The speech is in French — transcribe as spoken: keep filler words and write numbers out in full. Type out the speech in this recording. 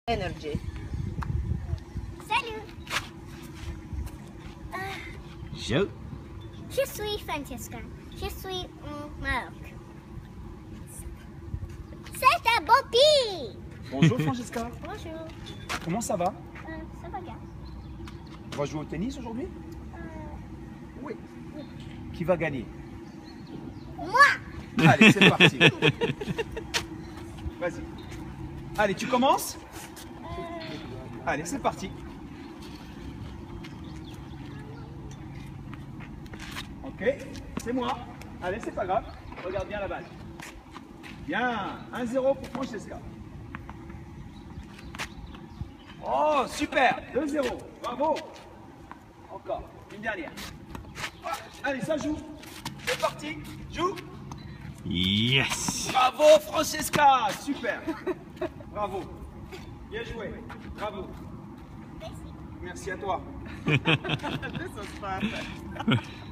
Energy. Salut. Euh, Je. je suis Francesca. Je suis au Maroc. C'est un Bobby. Bonjour Francesca. Bonjour. Comment ça va? Euh, ça va bien. On va jouer au tennis aujourd'hui? Euh, Oui. Qui va gagner? moi. Allez, c'est parti. Vas-y. Allez, tu commences? Euh, Allez, c'est parti. Ok, c'est moi. Allez, c'est pas grave. Regarde bien la balle. Bien, un zéro pour Francesca. Oh, super, deux zéro. Bravo. Encore, une dernière. Ah, allez, ça joue. C'est parti, joue. Yes. Bravo Francesca, super. Bravo. Bien joué. Bravo. merci. Merci à toi. This was fun.